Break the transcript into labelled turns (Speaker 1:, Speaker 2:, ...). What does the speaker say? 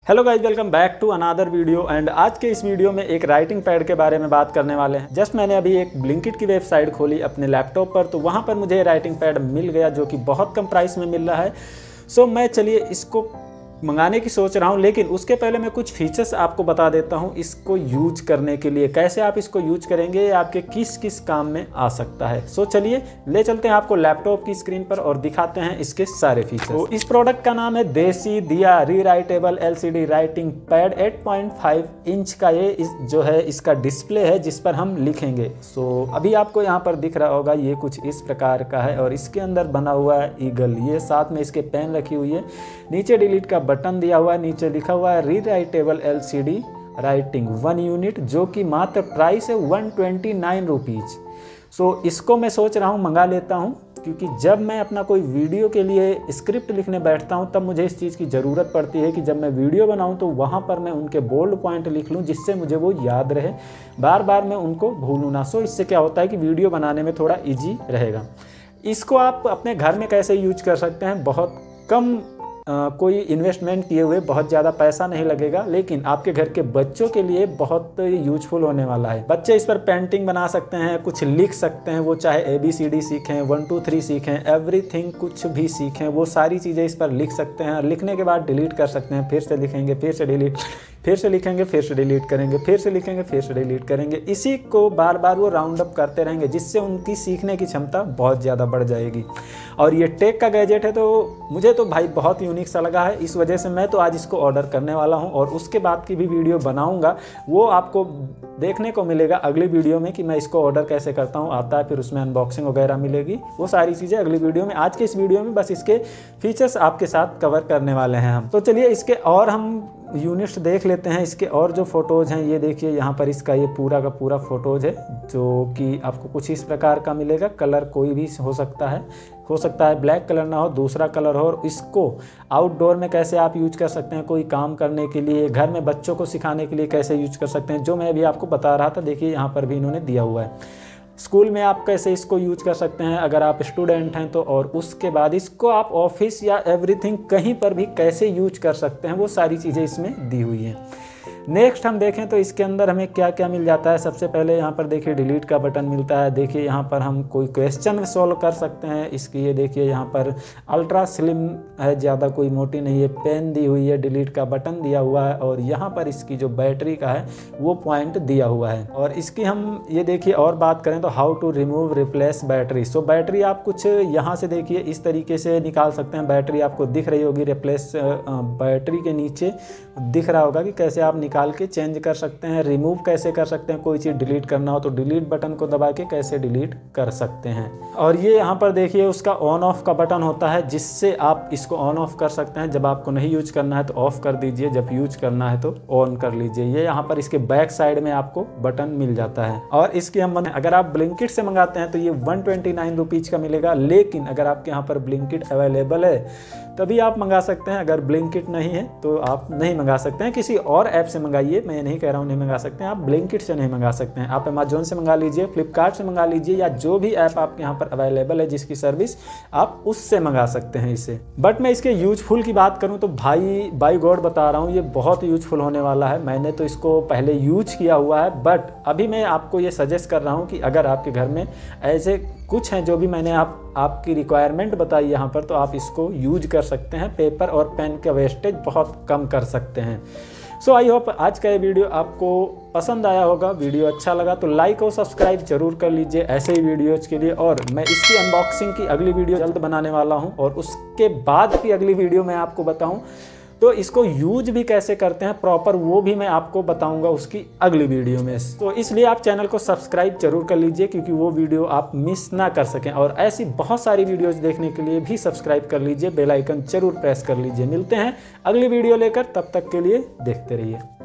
Speaker 1: Hello guys, welcome back to another video. And आज के इस वीडियो में एक राइटिंग पैड के बारे में बात करने वाले हैं। जस्ट मैंने अभी एक ब्लिंकिट की वेबसाइट खोली अपने लैपटॉप पर, तो वहाँ पर मुझे राइटिंग पैड मिल गया जो कि बहुत कम प्राइस में मिल रहा है। सो मैं चलिए इसको मंगाने की सोच रहा हूँ, लेकिन उसके पहले मैं कुछ फीचर्स आपको बता देता हूँ इसको यूज करने के लिए, कैसे आप इसको यूज करेंगे, ये आपके किस किस काम में आ सकता है। सो चलिए ले चलते हैं आपको लैपटॉप की स्क्रीन पर और दिखाते हैं इसके सारे फीचर्स। तो इस प्रोडक्ट का नाम है Desi Diya rewritable LCD writing pad. 8.5 inch का ये जो है इसका डिस्प्ले है जिस पर हम लिखेंगे। सो अभी आपको यहाँ पर दिख रहा होगा, ये कुछ इस प्रकार का है और इसके अंदर बना हुआ है ईगल, ये साथ में इसके पेन रखी हुई है, नीचे डिलीट का बटन दिया हुआ है, नीचे लिखा हुआ है रीराइटेबल एलसीडी राइटिंग 1 यूनिट, जो कि मात्र प्राइस है 129 रुपीज़। सो इसको मैं सोच रहा हूँ मंगा लेता हूँ, क्योंकि जब मैं अपना कोई वीडियो के लिए स्क्रिप्ट लिखने बैठता हूँ तब मुझे इस चीज़ की ज़रूरत पड़ती है कि जब मैं वीडियो बनाऊँ तो वहाँ पर मैं उनके बोल्ड पॉइंट लिख लूँ, जिससे मुझे वो याद रहे, बार बार मैं उनको भूलूँ ना। सो इससे क्या होता है कि वीडियो बनाने में थोड़ा ईजी रहेगा। इसको आप अपने घर में कैसे यूज कर सकते हैं, बहुत कम कोई इन्वेस्टमेंट किए हुए, बहुत ज़्यादा पैसा नहीं लगेगा, लेकिन आपके घर के बच्चों के लिए बहुत यूजफुल होने वाला है। बच्चे इस पर पेंटिंग बना सकते हैं, कुछ लिख सकते हैं, वो चाहे ABCD सीखें, 1 2 3 सीखें, एवरीथिंग कुछ भी सीखें, वो सारी चीज़ें इस पर लिख सकते हैं। लिखने के बाद डिलीट कर सकते हैं, फिर से लिखेंगे, फिर से डिलीट, फिर से लिखेंगे, फिर से डिलीट करेंगे, फिर से लिखेंगे, फिर से डिलीट करेंगे। इसी को बार बार वो राउंड अप करते रहेंगे, जिससे उनकी सीखने की क्षमता बहुत ज़्यादा बढ़ जाएगी। और ये टेक का गैजेट है, तो मुझे तो भाई बहुत यूनिक सा लगा है, इस वजह से मैं तो आज इसको ऑर्डर करने वाला हूँ और उसके बाद की भी वीडियो बनाऊँगा, वो आपको देखने को मिलेगा अगली वीडियो में कि मैं इसको ऑर्डर कैसे करता हूँ, आता है, फिर उसमें अनबॉक्सिंग वगैरह मिलेगी, वो सारी चीज़ें अगली वीडियो में। आज के इस वीडियो में बस इसके फीचर्स आपके साथ कवर करने वाले हैं हम। तो चलिए इसके और हम यूनिट्स देख लेते हैं, इसके और जो फ़ोटोज़ हैं। ये देखिए यहाँ पर इसका ये पूरा का पूरा फ़ोटोज़ है, जो कि आपको कुछ इस प्रकार का मिलेगा। कलर कोई भी हो सकता है ब्लैक कलर ना हो, दूसरा कलर हो। और इसको आउटडोर में कैसे आप यूज कर सकते हैं, कोई काम करने के लिए, घर में बच्चों को सिखाने के लिए कैसे यूज कर सकते हैं, जो मैं अभी आपको बता रहा था। देखिए यहाँ पर भी इन्होंने दिया हुआ है। स्कूल में आप कैसे इसको यूज कर सकते हैं अगर आप स्टूडेंट हैं तो, और उसके बाद इसको आप ऑफिस या एवरीथिंग कहीं पर भी कैसे यूज कर सकते हैं, वो सारी चीज़ें इसमें दी हुई हैं। नेक्स्ट हम देखें तो इसके अंदर हमें क्या क्या मिल जाता है। सबसे पहले यहाँ पर देखिए डिलीट का बटन मिलता है। देखिए यहाँ पर हम कोई क्वेश्चन सॉल्व कर सकते हैं इसकी। ये देखिए यहाँ पर अल्ट्रा स्लिम है, ज़्यादा कोई मोटी नहीं है, पेन दी हुई है, डिलीट का बटन दिया हुआ है, और यहाँ पर इसकी जो बैटरी का है वो पॉइंट दिया हुआ है। और इसकी हम ये देखिए और बात करें तो how to remove replace battery. So battery आप कुछ यहाँ से देखिए इस तरीके से निकाल सकते हैं। बैटरी आपको दिख रही होगी, रिप्लेस बैटरी के नीचे दिख रहा होगा कि कैसे आप निकाल के चेंज कर सकते हैं। रिमूव कैसे कर सकते हैं, कोई चीज़ डिलीट करना हो तो डिलीट बटन को दबा के कैसे डिलीट कर सकते हैं। और ये यहाँ पर देखिए उसका ऑन ऑफ का बटन होता है, जिससे आप इसको ऑन ऑफ कर सकते हैं। जब आपको नहीं यूज करना है तो ऑफ कर दीजिए, जब यूज करना है तो ऑन कर लीजिए। ये यहाँ पर इसके बैक साइड में आपको बटन मिल जाता है। और इसकी हम अगर आप ब्लिंकिट से मंगाते हैं तो ये 129 रुपीज़ का मिलेगा, लेकिन अगर आपके यहाँ पर ब्लिंकिट अवेलेबल है तभी आप मंगा सकते हैं। अगर ब्लिंकिट नहीं है तो आप नहीं मंगा सकते हैं, किसी और ऐप से मंगाइए। मैं नहीं कह रहा हूँ नहीं मंगा सकते हैं, आप ब्लिंकिट से नहीं मंगा सकते हैं। आप अमेजोन से मंगा लीजिए, फ्लिपकार्ट से मंगा लीजिए, या जो भी ऐप आपके यहाँ पर अवेलेबल है जिसकी सर्विस, आप उससे मंगा सकते हैं इसे। बट मैं इसके यूजफुल की बात करूँ तो भाई बाय गॉड बता रहा हूँ, ये बहुत यूजफुल होने वाला है। मैंने तो इसको पहले यूज किया हुआ है, बट अभी मैं आपको ये सजेस्ट कर रहा हूँ कि अगर आपके घर में ऐसे कुछ हैं जो भी मैंने आपकी रिक्वायरमेंट बताई यहाँ पर, तो आप इसको यूज कर सकते हैं। पेपर और पेन का वेस्टेज बहुत कम कर सकते हैं। सो आई होप आज का ये वीडियो आपको पसंद आया होगा। वीडियो अच्छा लगा तो लाइक और सब्सक्राइब जरूर कर लीजिए ऐसे ही वीडियोज़ के लिए। और मैं इसकी अनबॉक्सिंग की अगली वीडियो जल्द बनाने वाला हूँ, और उसके बाद की अगली वीडियो मैं आपको बताऊँ तो इसको यूज भी कैसे करते हैं प्रॉपर, वो भी मैं आपको बताऊंगा उसकी अगली वीडियो में। तो इसलिए आप चैनल को सब्सक्राइब जरूर कर लीजिए, क्योंकि वो वीडियो आप मिस ना कर सकें। और ऐसी बहुत सारी वीडियोस देखने के लिए भी सब्सक्राइब कर लीजिए, बेल आइकन जरूर प्रेस कर लीजिए। मिलते हैं अगली वीडियो लेकर, तब तक के लिए देखते रहिए।